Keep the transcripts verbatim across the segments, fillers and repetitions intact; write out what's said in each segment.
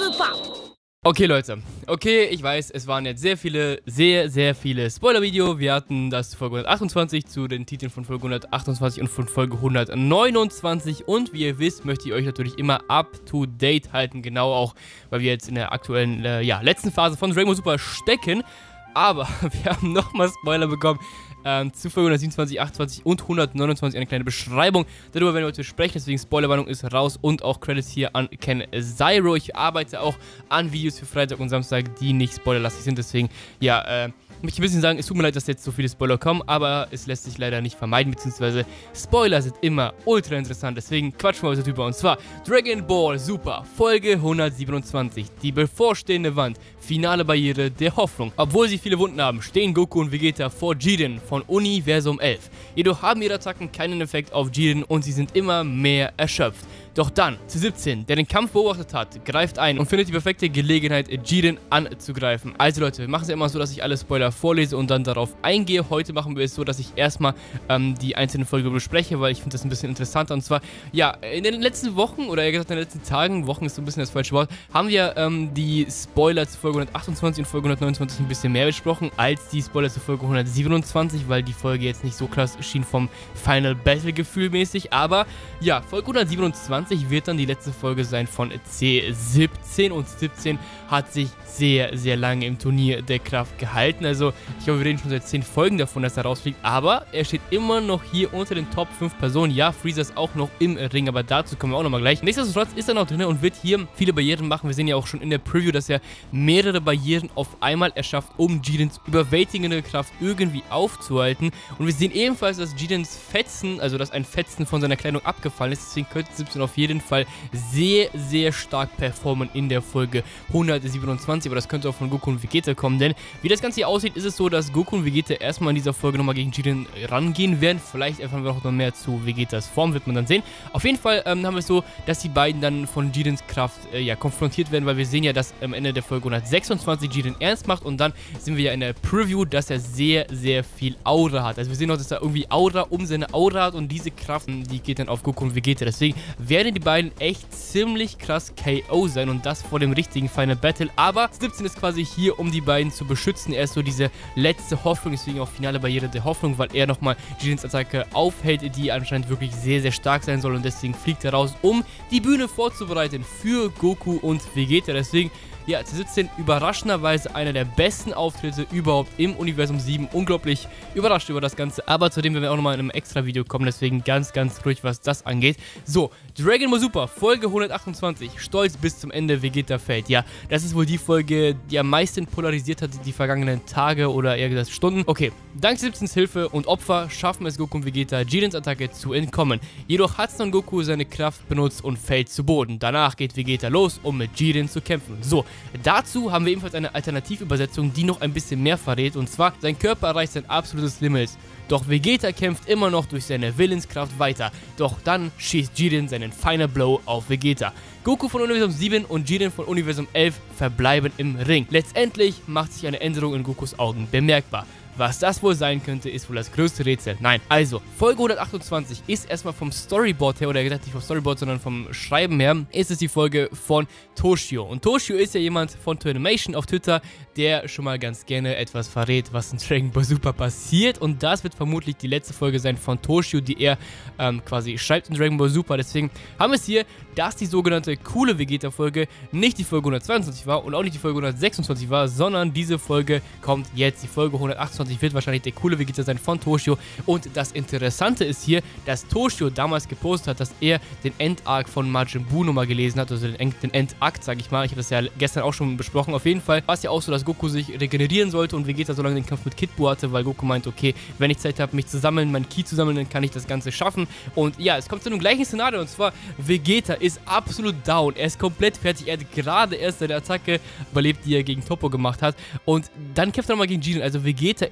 Super. Okay, Leute. Okay, ich weiß, es waren jetzt sehr viele, sehr, sehr viele Spoiler-Videos. Wir hatten das Folge hundertachtundzwanzig zu den Titeln von Folge hundertachtundzwanzig und von Folge hundertneunundzwanzig. Und wie ihr wisst, möchte ich euch natürlich immer up-to-date halten. Genau auch, weil wir jetzt in der aktuellen, äh, ja, letzten Phase von Dragon Ball Super stecken. Aber wir haben nochmal Spoiler bekommen. Ähm, zu Folge hundertsiebenundzwanzig, achtundzwanzig und hundertneunundzwanzig eine kleine Beschreibung. Darüber werden wir heute sprechen, deswegen Spoilerwarnung ist raus und auch Credits hier an Ken Zero. Ich arbeite auch an Videos für Freitag und Samstag, die nicht spoilerlastig sind, deswegen, ja, äh, möchte ich ein bisschen sagen, es tut mir leid, dass jetzt so viele Spoiler kommen, aber es lässt sich leider nicht vermeiden, beziehungsweise Spoiler sind immer ultra interessant, deswegen quatschen wir heute drüber. Und zwar Dragon Ball Super, Folge hundertsiebenundzwanzig, die bevorstehende Wand, finale Barriere der Hoffnung. Obwohl sie viele Wunden haben, stehen Goku und Vegeta vor Jiren von Universum elf. Jedoch haben ihre Attacken keinen Effekt auf Jiren und sie sind immer mehr erschöpft. Doch dann, zu siebzehn, der den Kampf beobachtet hat, greift ein und findet die perfekte Gelegenheit, Jiren anzugreifen. Also Leute, wir machen es ja immer so, dass ich alle Spoiler vorlese und dann darauf eingehe. Heute machen wir es so, dass ich erstmal ähm, die einzelnen Folgen bespreche, weil ich finde das ein bisschen interessanter. Und zwar, ja, in den letzten Wochen, oder eher gesagt in den letzten Tagen, Wochen ist so ein bisschen das falsche Wort, haben wir ähm, die Spoiler zu Folge hundertachtundzwanzig und Folge hundertneunundzwanzig ein bisschen mehr besprochen, als die Spoiler zu Folge hundertsiebenundzwanzig, weil die Folge jetzt nicht so krass schien vom Final Battle Gefühl mäßig. Aber ja, Folge hundertsiebenundzwanzig wird dann die letzte Folge sein von C siebzehn und siebzehn hat sich sehr, sehr lange im Turnier der Kraft gehalten. Also ich glaube, wir reden schon seit zehn Folgen davon, dass er rausfliegt, aber er steht immer noch hier unter den Top fünf Personen. Ja, Freezer ist auch noch im Ring, aber dazu kommen wir auch nochmal gleich. Nichtsdestotrotz ist er noch drin und wird hier viele Barrieren machen. Wir sehen ja auch schon in der Preview, dass er mehrere Barrieren auf einmal erschafft, um Jirens überwältigende Kraft irgendwie aufzuhalten. Und wir sehen ebenfalls, dass Jirens Fetzen, also dass ein Fetzen von seiner Kleidung abgefallen ist. Deswegen könnte siebzehn auf jeden Fall sehr, sehr stark performen in der Folge hundertsiebenundzwanzig. Aber das könnte auch von Goku und Vegeta kommen, denn wie das Ganze hier aussieht, ist es so, dass Goku und Vegeta erstmal in dieser Folge nochmal gegen Jiren rangehen werden. Vielleicht erfahren wir auch noch mehr zu Vegetas Form, wird man dann sehen. Auf jeden Fall ähm, haben wir es so, dass die beiden dann von Jirens Kraft äh, ja, konfrontiert werden, weil wir sehen ja, dass am Ende der Folge hundertsechsundzwanzig Jiren ernst macht und dann sind wir ja in der Preview, dass er sehr, sehr viel Aura hat. Also wir sehen auch, dass er irgendwie Aura um seine Aura hat und diese Kraft, die geht dann auf Goku und Vegeta. Deswegen werden die beiden echt ziemlich krass K O sein und das vor dem richtigen Final Battle, aber siebzehn ist quasi hier, um die beiden zu beschützen. Er ist so diese letzte Hoffnung, deswegen auch finale Barriere der Hoffnung, weil er nochmal Jirens Attacke aufhält, die anscheinend wirklich sehr, sehr stark sein soll und deswegen fliegt er raus, um die Bühne vorzubereiten für Goku und Vegeta. Deswegen, ja, C siebzehn überraschenderweise einer der besten Auftritte überhaupt im Universum sieben. Unglaublich überrascht über das Ganze, aber zu dem werden wir auch nochmal in einem extra Video kommen, deswegen ganz, ganz ruhig, was das angeht. So, Dragon Ball Super, Folge hundertachtundzwanzig, stolz bis zum Ende, Vegeta fällt. Ja, das ist wohl die Folge, die am meisten polarisiert hat die vergangenen Tage oder eher gesagt Stunden. Okay, dank siebzehns Hilfe und Opfer schaffen es Goku und Vegeta, Jirens Attacke zu entkommen. Jedoch hat dann Goku seine Kraft benutzt und fällt zu Boden. Danach geht Vegeta los, um mit Jiren zu kämpfen. So, dazu haben wir ebenfalls eine Alternativübersetzung, die noch ein bisschen mehr verrät, und zwar, sein Körper erreicht sein absolutes Limit. Doch Vegeta kämpft immer noch durch seine Willenskraft weiter. Doch dann schießt Jiren seinen Final Blow auf Vegeta. Goku von Universum sieben und Jiren von Universum elf verbleiben im Ring. Letztendlich macht sich eine Änderung in Gokus Augen bemerkbar. Was das wohl sein könnte, ist wohl das größte Rätsel. Nein, also, Folge hundertachtundzwanzig ist erstmal vom Storyboard her, oder gesagt nicht vom Storyboard, sondern vom Schreiben her, ist es die Folge von Toshio. Und Toshio ist ja jemand von Toonimation auf Twitter, der schon mal ganz gerne etwas verrät, was in Dragon Ball Super passiert. Und das wird vermutlich die letzte Folge sein von Toshio, die er ähm, quasi schreibt in Dragon Ball Super. Deswegen haben wir es hier, dass die sogenannte coole Vegeta-Folge nicht die Folge hundertzweiundzwanzig war und auch nicht die Folge hundertsechsundzwanzig war, sondern diese Folge kommt jetzt, die Folge hundertachtundzwanzig. Wird wahrscheinlich der coole Vegeta sein von Toshio. Und das Interessante ist hier, dass Toshio damals gepostet hat, dass er den End-Arc von Majin Buu nochmal gelesen hat, also den, den End-Akt, sag ich mal. Ich habe das ja gestern auch schon besprochen. Auf jeden Fall war es ja auch so, dass Goku sich regenerieren sollte und Vegeta so lange den Kampf mit Kid Buu hatte, weil Goku meint, okay, wenn ich Zeit habe, mich zu sammeln, mein Ki zu sammeln, dann kann ich das Ganze schaffen. Und ja, es kommt zu einem gleichen Szenario, und zwar Vegeta ist absolut down. Er ist komplett fertig. Er hat gerade erst seine Attacke überlebt, die er gegen Toppo gemacht hat. Und dann kämpft er nochmal gegen Jiren. Also Vegeta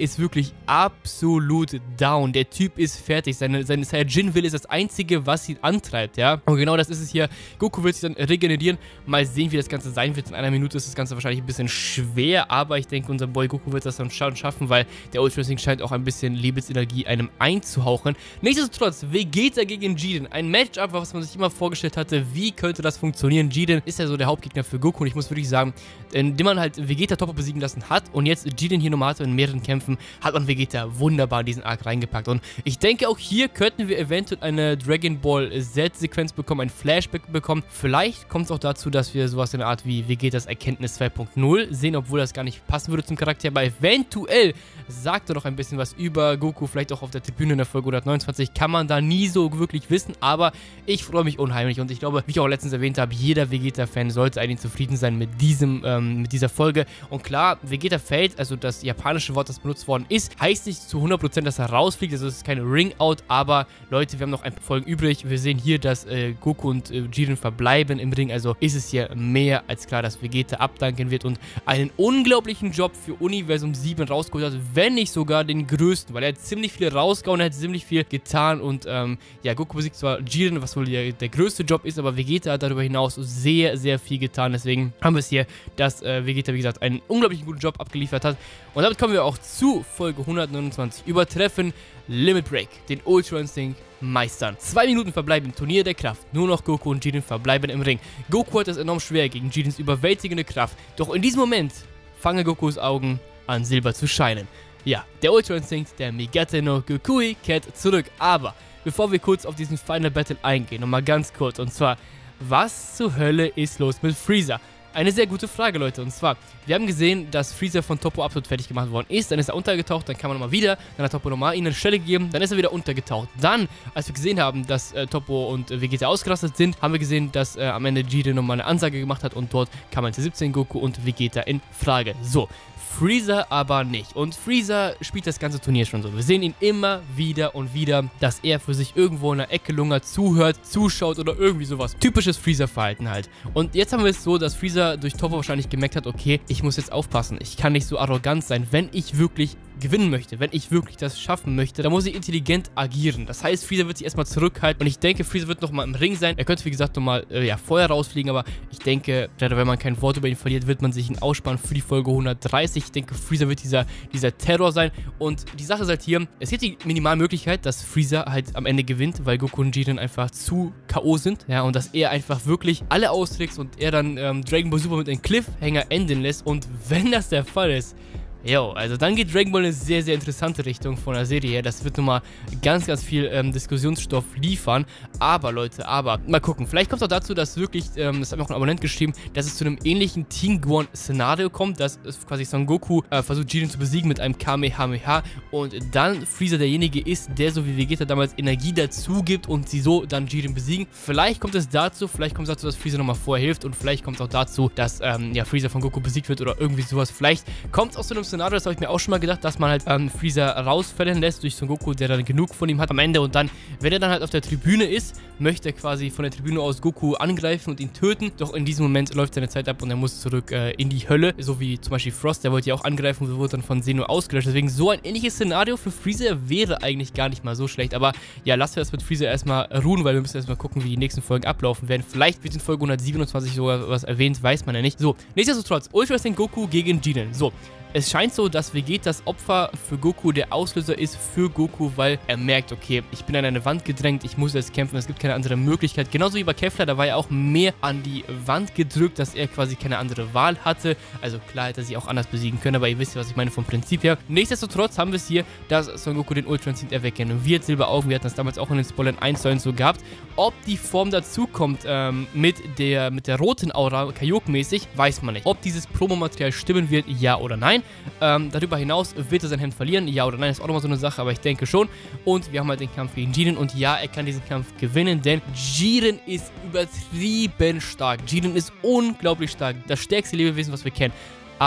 ist wirklich absolut down. Der Typ ist fertig. Seine, seine Saiyajin-Wille ist das Einzige, was ihn antreibt, ja. Und genau das ist es hier. Goku wird sich dann regenerieren. Mal sehen, wie das Ganze sein wird. In einer Minute ist das Ganze wahrscheinlich ein bisschen schwer, aber ich denke, unser Boy Goku wird das dann schaffen, weil der Ultra Instinct scheint auch ein bisschen Lebensenergie einem einzuhauchen. Nichtsdestotrotz, Vegeta gegen Jiren. Ein Matchup, was man sich immer vorgestellt hatte. Wie könnte das funktionieren? Jiren ist ja so der Hauptgegner für Goku und ich muss wirklich sagen, indem man halt Vegeta Toppo besiegen lassen hat und jetzt Jiren hier normal in mehreren Kämpfen, hat man Vegeta wunderbar in diesen Arc reingepackt. Und ich denke, auch hier könnten wir eventuell eine Dragon Ball Z-Sequenz bekommen, ein Flashback bekommen. Vielleicht kommt es auch dazu, dass wir sowas in der Art wie Vegetas Erkenntnis zwei Punkt null sehen, obwohl das gar nicht passen würde zum Charakter. Aber eventuell sagt er doch ein bisschen was über Goku, vielleicht auch auf der Tribüne in der Folge hundertneunundzwanzig. Kann man da nie so wirklich wissen, aber ich freue mich unheimlich und ich glaube, wie ich auch letztens erwähnt habe, jeder Vegeta-Fan sollte eigentlich zufrieden sein mit diesem, ähm, mit dieser Folge. Und klar, Vegeta fällt, also das japanische Wort, das benutzt worden ist, heißt nicht zu hundert Prozent, dass er rausfliegt, also es ist kein Ring-Out, aber Leute, wir haben noch ein paar Folgen übrig. Wir sehen hier, dass äh, Goku und äh, Jiren verbleiben im Ring, also ist es hier mehr als klar, dass Vegeta abdanken wird und einen unglaublichen Job für Universum sieben rausgeholt hat, wenn nicht sogar den größten, weil er hat ziemlich viel rausgehauen, er hat ziemlich viel getan und ähm, ja, Goku besiegt zwar Jiren, was wohl der, der größte Job ist, aber Vegeta hat darüber hinaus sehr, sehr viel getan, deswegen haben wir es hier, dass äh, Vegeta, wie gesagt, einen unglaublich guten Job abgeliefert hat und damit kommen wir auch zu Folge hundertneunundzwanzig, Übertreffen Limit Break, den Ultra Instinct meistern. Zwei Minuten verbleiben im Turnier der Kraft. Nur noch Goku und Jiren verbleiben im Ring. Goku hat es enorm schwer gegen Jirens überwältigende Kraft. Doch in diesem Moment fangen Gokus Augen an Silber zu scheinen. Ja, der Ultra Instinct, der Migate no Gokui, kehrt zurück. Aber bevor wir kurz auf diesen Final Battle eingehen, nochmal ganz kurz. Und zwar, was zur Hölle ist los mit Freezer? Eine sehr gute Frage, Leute. Und zwar, wir haben gesehen, dass Freezer von Toppo absolut fertig gemacht worden ist. Dann ist er untergetaucht, dann kam er nochmal wieder. Dann hat Toppo nochmal ihm eine Stelle gegeben. Dann ist er wieder untergetaucht. Dann, als wir gesehen haben, dass äh, Toppo und äh, Vegeta ausgerastet sind, haben wir gesehen, dass äh, am Ende Jiren nochmal eine Ansage gemacht hat. Und dort kam ein T siebzehn Goku und Vegeta in Frage. So. Freezer aber nicht. Und Freezer spielt das ganze Turnier schon so. Wir sehen ihn immer wieder und wieder, dass er für sich irgendwo in der Ecke lungert, zuhört, zuschaut oder irgendwie sowas. Typisches Freezer-Verhalten halt. Und jetzt haben wir es so, dass Freezer durch Toppo wahrscheinlich gemerkt hat, okay, ich muss jetzt aufpassen. Ich kann nicht so arrogant sein, wenn ich wirklich gewinnen möchte, wenn ich wirklich das schaffen möchte, dann muss ich intelligent agieren. Das heißt, Freezer wird sich erstmal zurückhalten und ich denke, Freezer wird nochmal im Ring sein. Er könnte, wie gesagt, nochmal äh, ja, vorher rausfliegen, aber ich denke, gerade wenn man kein Wort über ihn verliert, wird man sich ihn aussparen für die Folge hundertdreißig. Ich denke, Freezer wird dieser, dieser Terror sein und die Sache ist halt hier, es gibt die Minimalmöglichkeit, dass Freezer halt am Ende gewinnt, weil Goku und Jiren einfach zu K O sind, ja, und dass er einfach wirklich alle austrickst und er dann ähm, Dragon Ball Super mit einem Cliffhanger enden lässt und wenn das der Fall ist, jo, also dann geht Dragon Ball in eine sehr, sehr interessante Richtung von der Serie her. Das wird nochmal ganz, ganz viel ähm, Diskussionsstoff liefern. Aber, Leute, aber, mal gucken. Vielleicht kommt es auch dazu, dass wirklich, ähm, das hat mir auch ein Abonnent geschrieben, dass es zu einem ähnlichen Teen-Guan-Szenario kommt, dass es quasi Son Goku äh, versucht, Jiren zu besiegen mit einem Kamehameha und dann Freezer derjenige ist, der so wie Vegeta damals Energie dazu gibt und sie so dann Jiren besiegen. Vielleicht kommt es dazu, vielleicht kommt es dazu, dass Freezer nochmal vorher hilft und vielleicht kommt es auch dazu, dass ähm, ja, Freezer von Goku besiegt wird oder irgendwie sowas. Vielleicht kommt es auch zu einem Szenario, das habe ich mir auch schon mal gedacht, dass man halt ähm, Freezer rausfallen lässt durch Son Goku, der dann genug von ihm hat am Ende und dann, wenn er dann halt auf der Tribüne ist, möchte er quasi von der Tribüne aus Goku angreifen und ihn töten, doch in diesem Moment läuft seine Zeit ab und er muss zurück äh, in die Hölle, so wie zum Beispiel Frost, der wollte ja auch angreifen und wurde dann von Zeno ausgelöscht, deswegen so ein ähnliches Szenario für Freezer wäre eigentlich gar nicht mal so schlecht, aber ja, lassen wir das mit Freezer erstmal ruhen, weil wir müssen erstmal gucken, wie die nächsten Folgen ablaufen werden, vielleicht wird in Folge hundertsiebenundzwanzig sogar was erwähnt, weiß man ja nicht. So, nichtsdestotrotz, Ultra Instinct Goku gegen Jiren, so. Es scheint so, dass Vegetas Opfer für Goku der Auslöser ist für Goku, weil er merkt, okay, ich bin an eine Wand gedrängt, ich muss jetzt kämpfen, es gibt keine andere Möglichkeit. Genauso wie bei Kefla, da war er auch mehr an die Wand gedrückt, dass er quasi keine andere Wahl hatte. Also klar hätte er sich auch anders besiegen können, aber ihr wisst ja, was ich meine vom Prinzip her. Nichtsdestotrotz haben wir es hier, dass Son Goku den Ultra Instinct erwecken wird. Silberaugen, wir hatten das damals auch in den Spoilern eins zu eins so gehabt. Ob die Form dazu kommt ähm, mit, der, mit der roten Aura, Kaioken-mäßig, weiß man nicht. Ob dieses Promomaterial stimmen wird, ja oder nein. Ähm, darüber hinaus wird er sein Hemd verlieren, ja oder nein, ist auch nochmal so eine Sache, aber ich denke schon. Und wir haben halt den Kampf gegen Jiren und ja, er kann diesen Kampf gewinnen, denn Jiren ist übertrieben stark. Jiren ist unglaublich stark, das stärkste Lebewesen, was wir kennen. Aber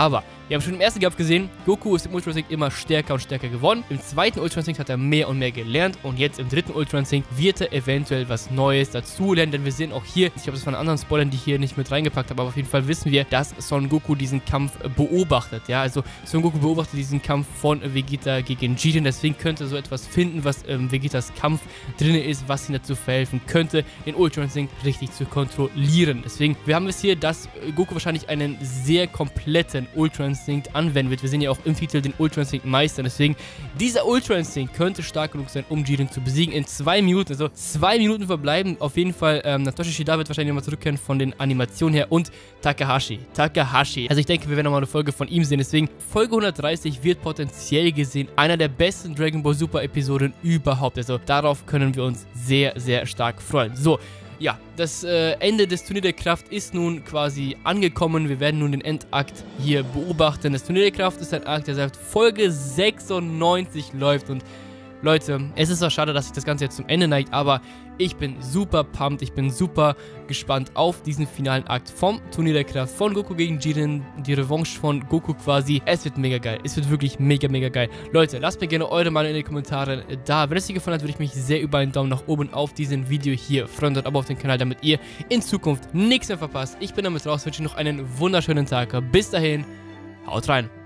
Wir haben schon im ersten Kampf gesehen, Goku ist im Ultra Instinct immer stärker und stärker geworden. Im zweiten Ultra Instinct hat er mehr und mehr gelernt und jetzt im dritten Ultra Instinct wird er eventuell was Neues dazu lernen, denn wir sehen auch hier, ich glaube, das waren anderen Spoilern, die ich hier nicht mit reingepackt habe, aber auf jeden Fall wissen wir, dass Son Goku diesen Kampf beobachtet, ja, also Son Goku beobachtet diesen Kampf von Vegeta gegen Jiren, deswegen könnte er so etwas finden, was ähm, Vegetas Kampf drin ist, was ihm dazu verhelfen könnte, den Ultra Instinct richtig zu kontrollieren. Deswegen, wir haben es hier, dass Goku wahrscheinlich einen sehr kompletten Ultra Instinct anwenden wird. Wir sehen ja auch im Titel den Ultra Instinct meistern. Deswegen, dieser Ultra Instinct könnte stark genug sein, um Jiren zu besiegen. In zwei Minuten, also zwei Minuten verbleiben. Auf jeden Fall, ähm, Natoshi Shida wird wahrscheinlich nochmal zurückkehren von den Animationen her und Takahashi. Takahashi. Also ich denke, wir werden nochmal eine Folge von ihm sehen. Deswegen, Folge hundertdreißig wird potenziell gesehen einer der besten Dragon Ball Super Episoden überhaupt. Also darauf können wir uns sehr, sehr stark freuen. So. Ja, das äh, Ende des Turnier der Kraft ist nun quasi angekommen. Wir werden nun den Endakt hier beobachten. Das Turnier der Kraft ist ein Akt, der seit Folge sechsundneunzig läuft. Und Leute, es ist zwar schade, dass sich das Ganze jetzt zum Ende neigt, aber ich bin super pumped, ich bin super gespannt auf diesen finalen Akt vom Turnier der Kraft von Goku gegen Jiren, die Revanche von Goku quasi. Es wird mega geil, es wird wirklich mega, mega geil. Leute, lasst mir gerne eure Meinung in den Kommentaren da. Wenn es euch gefallen hat, würde ich mich sehr über einen Daumen nach oben auf diesem Video hier freuen und Abo auf den Kanal, damit ihr in Zukunft nichts mehr verpasst. Ich bin damit raus, wünsche noch einen wunderschönen Tag. Bis dahin, haut rein.